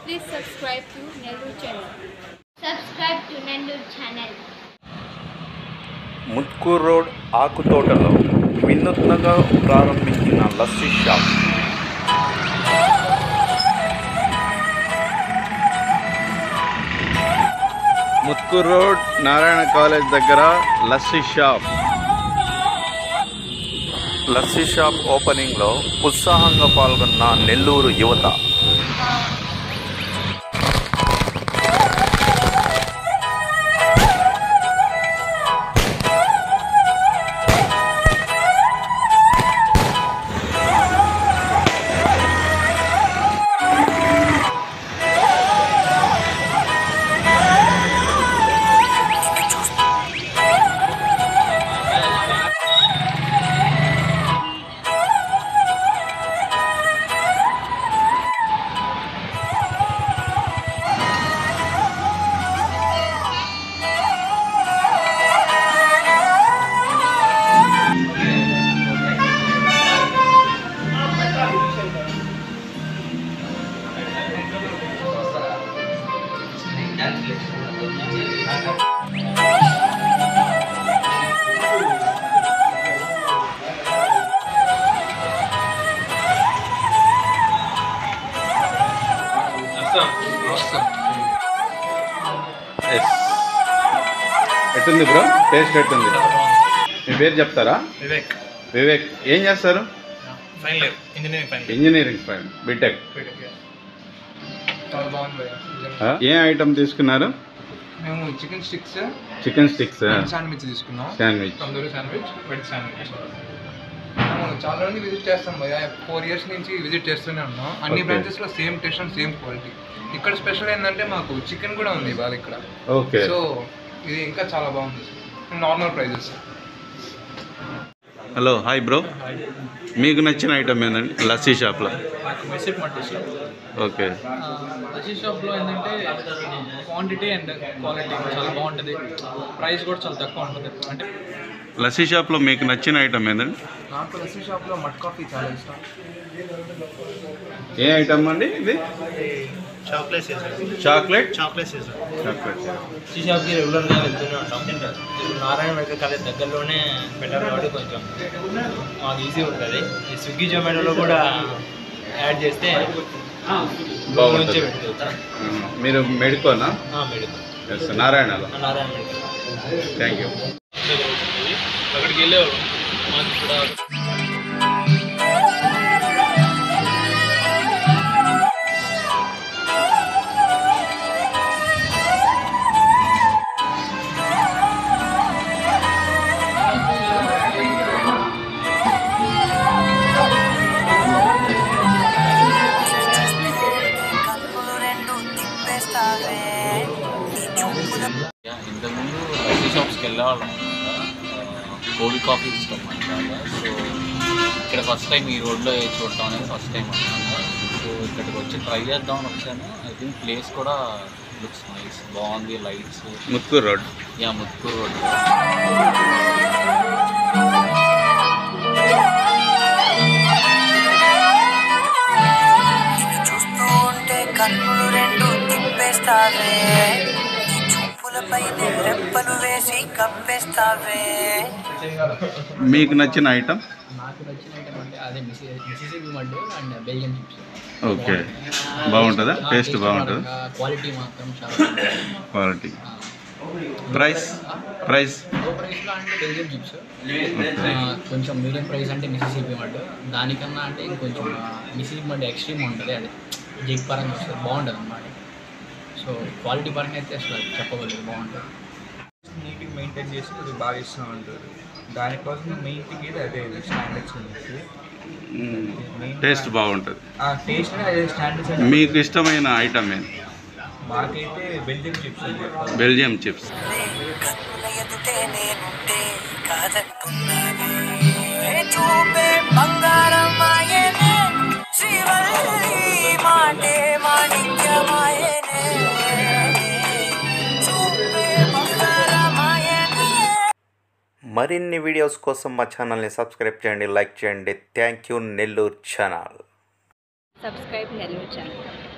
Please subscribe to Nellore channel. Subscribe to Nellore channel. Muthukur Road, Akuthotalo వినూత్నంగా ప్రారంభించిన lassi shop. Mutukur road Narayana college దగ్గర lassi shop. Lassi shop ఓపెనింగ్లో ఉత్సాహంగా పాల్గొన్న నెల్లూరు యువత. ఎట్టుంది బ్రో? టేస్ట్ ఎట్టుంది? మీ పేరు చెప్తారా? వివేక్. వివేక్ ఏం చేస్తారు? Engineering final BTech. ఏం ఐటమ్ తీసుకున్నారు? మేము చికెన్ స్టిక్స్ శాండ్విచ్ తీసుకున్నాం. Tandoori sandwich, veg sandwich. మేము చాలా మంది విజిట్ చేస్తాం భయ్యా, 4 years నుంచి విజిట్ చేస్తూనే ఉన్నాం. అన్ని బ్రాంచెస్లో same taste and same quality. ఇక్కడ స్పెషల్ ఏంటంటే మాకు చికెన్ కూడా ఉంది ఇవాళ ఇక్కడ. ఓకే. సో ఇది ఇంకా చాలా బాగుంది. Normal prices. Hello, hi bro. మీకు నచ్చిన ఐటమ్ ఏంటండి లస్సీ షాప్లో? మెసిప్ మట్టి షాప్. ఓకే. లస్సీ షాప్లో ఏంటంటే క్వాంటిటీ అండ్ క్వాలిటీ చాలా బాగుంటుంది. ప్రైస్ కూడా చాలా తక్కువ ఉంటుంది. అంటే లస్సీ షాప్లో మీకు నచ్చిన ఐటమ్ ఏంటండి? నాకు లస్సీ షాప్లో మట్ కాఫీ చాలా ఇష్టం. ఏ ఐటమ్ అండి ఇది? చాక్లెట్ లస్సీ షాప్కి రెగ్యులర్గా వెళ్తూనే ఉంటాం. నారాయణ మెడికల్ కాలేజ్ దగ్గరలోనే పెట్టారు కాబట్టి కొంచెం మాకు ఈజీ ఉంటుంది. ఈ స్విగ్గీ జొమాటోలో కూడా యాడ్ చేస్తే బాగుంటుంది. మీరు మెడికోనా? మెడికల్ నారాయణలో. నారాయణ మెడికల్. Thank you. అక్కడికి వెళ్ళేవాళ్ళు మాకు కూడా. ఇంతకుముందు లస్సీ షాప్స్కి వెళ్ళేవాళ్ళం. కోల్డ్ కాఫీ ఇష్టం అనమాట. సో ఇక్కడ ఫస్ట్ టైం ఈ రోడ్లో చూడటం అనేది ఫస్ట్ టైం అనమాట. సో ఇక్కడికి వచ్చి ట్రై చేద్దామని వచ్చాను. ఐ థింక్ ప్లేస్ కూడా లుక్స్ నైస్, బాగుంది. Lights. Mutukur road. Yeah, Mutukur road. చూస్తూ ఉంటే కన్నులు రెండు తిప్పేస్తావే, చూపులపైనే రెప్పలు వేసి కప్పేస్తావే. మీకు నచ్చిన ఐటమ్? నాకు నచ్చిన ఐటమ్ అంటే అదే Mississippi mud and Belgium chips. Okay. బాగుంటుందా? టేస్ట్ బాగుంటుందా? క్వాలిటీ మాత్రం చాలా క్వాలిటీ. ప్రైస్? లో ప్రైస్లో అంటే బెల్జియం చిప్స్. కొంచెం మీడియం ప్రైస్ అంటే మిసిసిపి మడ్. దానికన్నా అంటే ఇంకొంచెం మిసిసిపి మడ్ ఎక్స్ట్రీమ్ ఉంటుంది. అది జిగ్ పరంగా వస్తుంది, బాగుంటుంది అన్నమాట. సో క్వాలిటీ పరంగా అయితే అసలు చెప్పగలరు, బాగుంటుంది. నీట్గా మెయింటైన్ చేసి అది బాగా ఇస్తూ ఉంటారు. దానికోసం మెయిన్ థింగ్ ఇది అదే స్టాండర్డ్స్ నుంచి. టేస్ట్ బాగుంటుంది. ఆ టేస్ట్ అదే స్టాండర్డ్స్. మీకు ఇష్టమైన ఐటమ్ ఏంటి? మాకైతే బెల్జియం చిప్స్. Belgium chips. కన్నుల ఎదుటే నేనుంటే కాదనుకున్నానే, చూపే బంగారం ఆయనే, శ్రీవల్లి మాటే మాణిక్యమాయనే, చూపే బంగారం ఆయనే. మరిన్ని వీడియోస్ కోసం మా ఛానల్ని సబ్స్క్రైబ్ చేయండి, లైక్ చేయండి. Thank you Nellore channel. Subscribe Nellore channel.